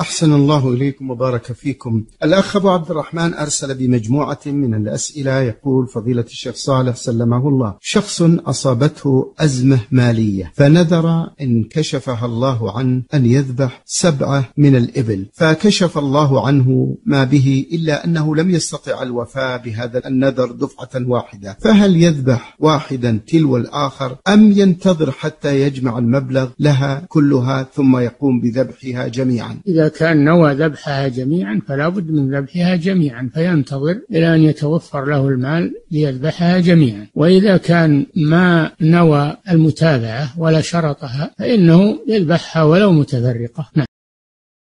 أحسن الله إليكم وبارك فيكم. الأخ أبو عبد الرحمن أرسل بمجموعة من الأسئلة، يقول: فضيلة الشيخ صالح سلمه الله، شخص أصابته أزمة مالية فنذر إن كشفها الله عنه أن يذبح 7 من الإبل، فكشف الله عنه ما به إلا أنه لم يستطع الوفاء بهذا النذر دفعة واحدة، فهل يذبح واحدا تلو الآخر أم ينتظر حتى يجمع المبلغ لها كلها ثم يقوم بذبحها جميعا؟ إذا كان نوى ذبحها جميعا فلا بد من ذبحها جميعا، فينتظر إلى أن يتوفر له المال ليذبحها جميعا. وإذا كان ما نوى المتابعة ولا شرطها فإنه يذبحها ولو متفرقة.